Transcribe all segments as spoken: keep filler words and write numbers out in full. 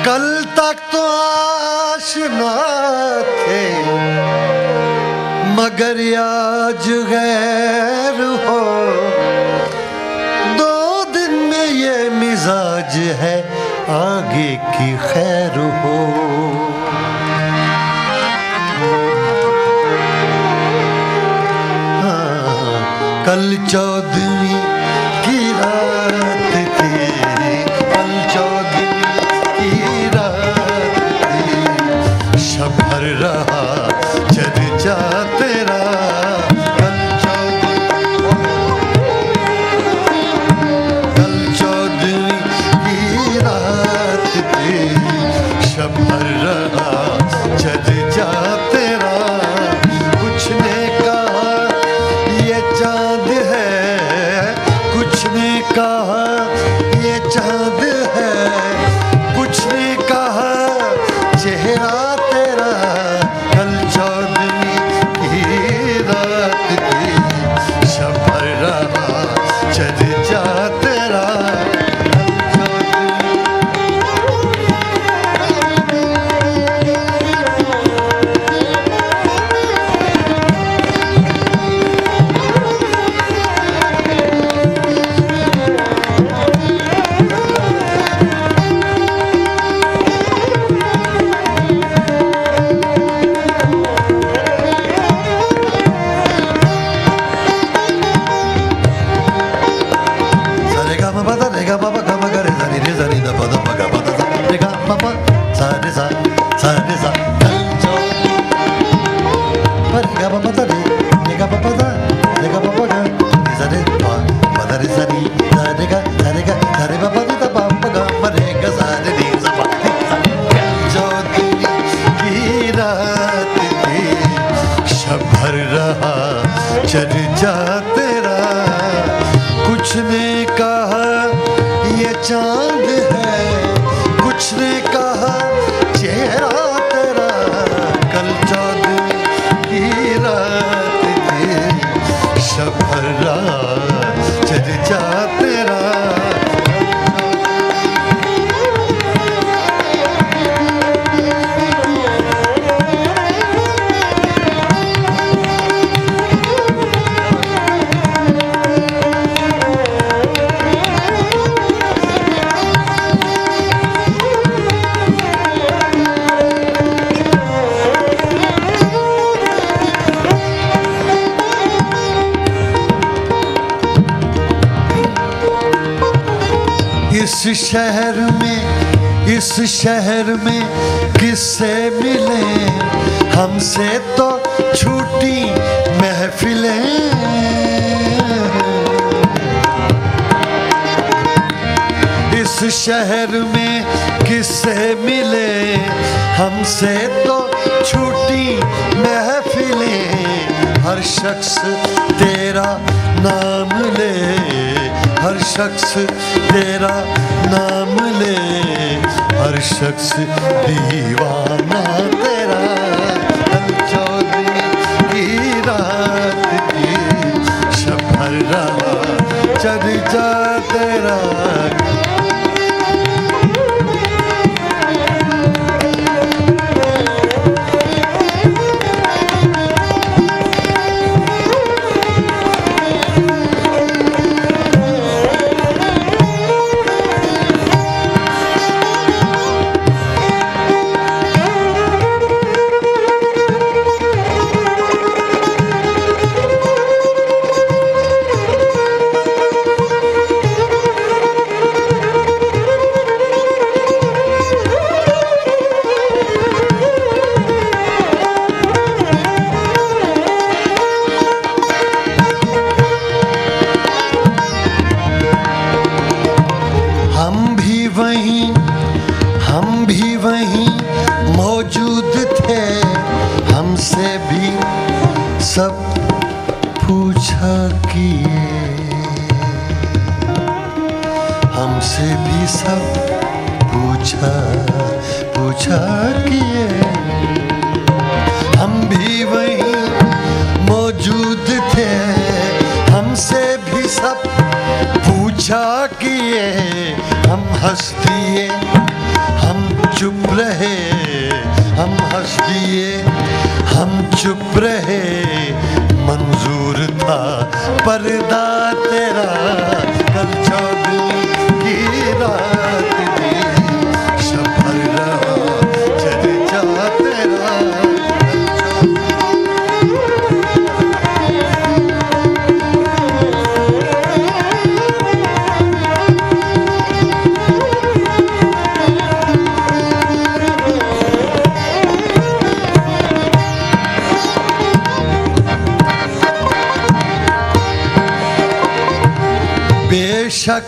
कल तक तो आशना थे मगर आज गैर हो, दो दिन में ये मिजाज है आगे की खैर हो। हाँ, कल चौदहवीं की रात थी, कल चौदहवीं की रात थी, शब भर रहा चर्चा तेरा। कल चौदहवीं कल चौदहवीं की रात थी, शब भर रहा चर्चा तेरा। कुछ ने कहा ये चांद है, कुछ ने कहा ये चांद है, कुछ ने कहा चेहरा तेरा। कल चौदहवीं की रात थी, शब भर रहा चर्चा तेरा। चर्चा तेरा। कुछ ने कहा ये चांद है, कुछ ने कहा चेहरा तेरा। कल चौदहवीं की रात थी, शब भर रहा चर्चा तेरा। इस शहर में, इस शहर में किससे मिले, हमसे तो छूटी महफिलें। इस शहर में किससे मिले, हमसे तो छूटी महफिलें। हर शख्स तेरा नाम ले, हर शख्स तेरा नाम ले, हर शख्स दीवाना तेरा। कल चौदहवीं की रात थी, शब भर रहा चर्चा तेरा। हम भी वहीं मौजूद थे, हमसे भी सब पूछा किए, हमसे भी सब पूछा पूछा किए। हम भी वहीं मौजूद थे, हमसे भी सब पूछा किए। हम हंस दिए, हम रहे, हम हंस दिए, हम चुप रहे, मंजूर था पर्दा तेरा, कल चौदहवीं की रात थी, सफर रहा चर्चा तेरा। बेशक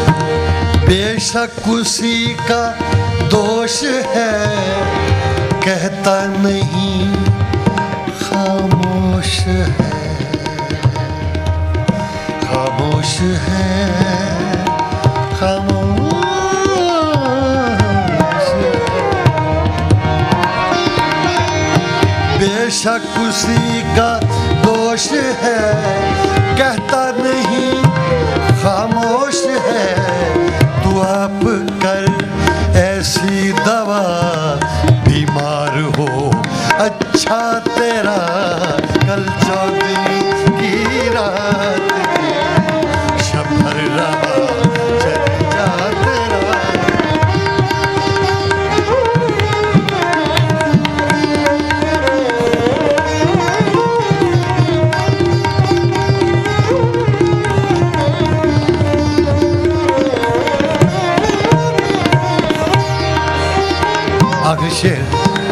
बेशक उसी का दोष है, कहता नहीं खामोश है, खामोश है, खामोश है। बेशक उसी का दोष है, कहता नहीं खामोश है, तू आप कर ऐसी दवा, बीमार हो अच्छा तेरा, कल चौदहवीं की रात थी, सफर रहा चर्चा तेरा। आखिरी शेर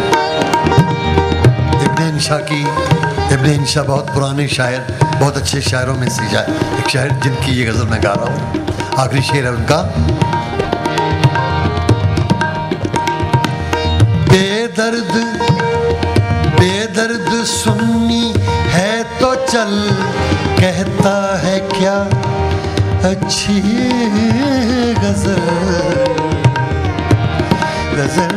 इब्ने इंशा की। इब्ने इंशा बहुत पुराने शायर, बहुत अच्छे शायरों में से एक शायर जिनकी ये गज़ल मैं गा रहा हूँ। आखिरी शेर है उनका। बेदर्द बेदर्द सुन्नी है तो चल, कहता है क्या अच्छी गज़ल, गज़ल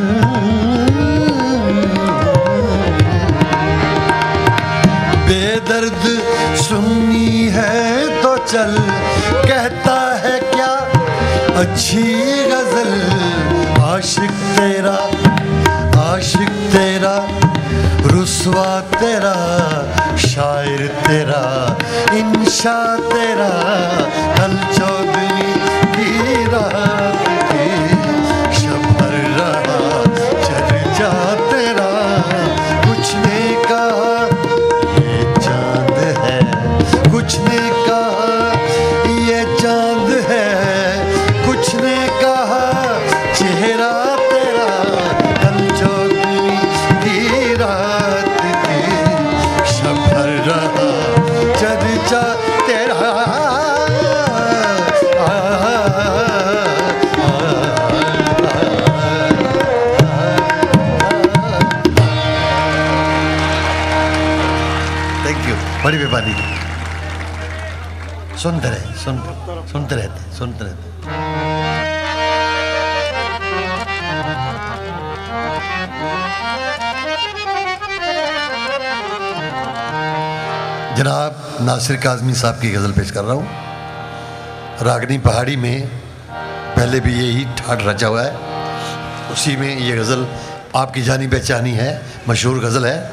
बेदर्द सुन्नी है तो चल, कहता है क्या अच्छी गज़ल, आशिक तेरा आशिक तेरा, रुस्वा तेरा, शायर तेरा, इंशा तेरा, कल चौदहवीं की रात थी, सफर रहा चर्चा तेरा, कुछ ने कहा ये चांद है, कुछ ने कहा ये चांद है, कुछ ने कहा चेहरा तेरा, कल चौदहवीं की रात थी, सफर रहा चर्चा तेरा। थैंक यू, बड़ी मेहरबानी। सुनते रहे सुनते सुनते रहते सुनते रहते जनाब नासिर काज़मी साहब की गज़ल पेश कर रहा हूँ। रागनी पहाड़ी में पहले भी यही ठाट रचा हुआ है, उसी में ये गज़ल आपकी जानी पहचानी है, मशहूर गज़ल है।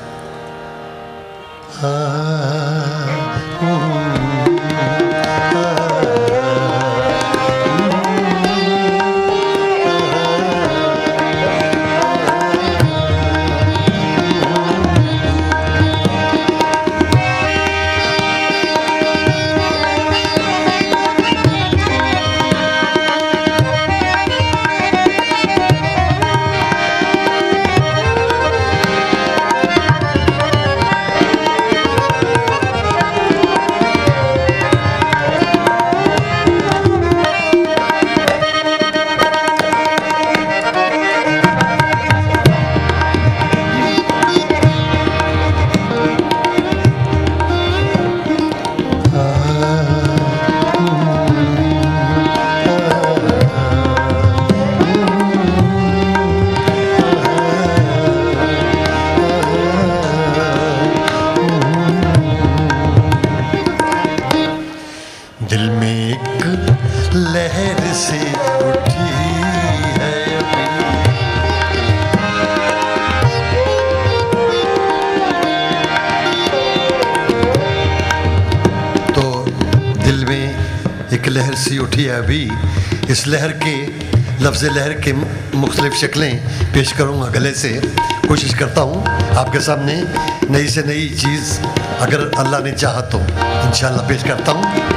सी उठी है अभी। इस लहर के लफ्ज़ लहर के मुख्तलिफ शक्लें पेश करूँगा गले से। कोशिश करता हूँ आपके सामने नई से नई चीज़, अगर अल्लाह ने चाहा तो इंशाअल्लाह पेश करता हूँ।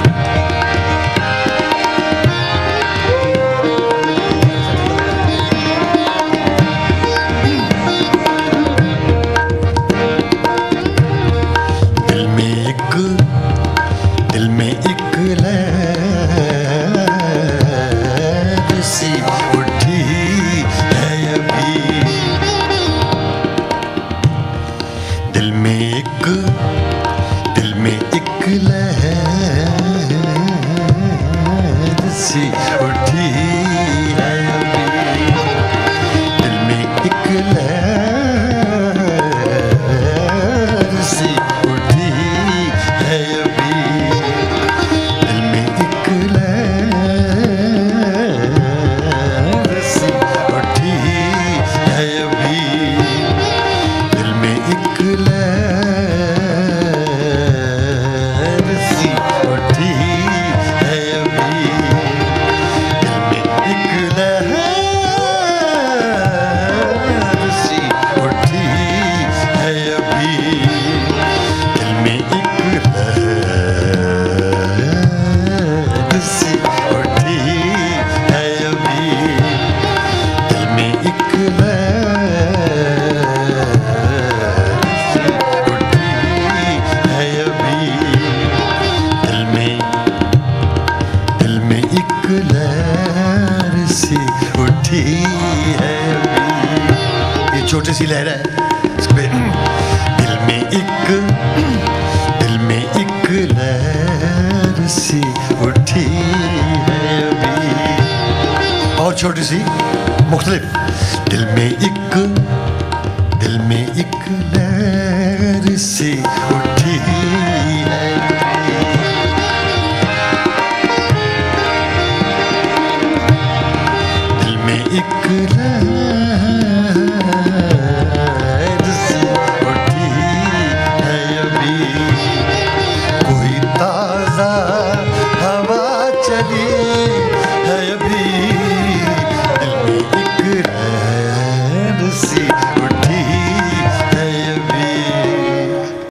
छोटी सी लहर है इस पे। दिल में एक दिल में एक लहर सी उठी है अभी। और छोटी सी मुख्तलिफ। दिल में एक दिल में एक लहर सी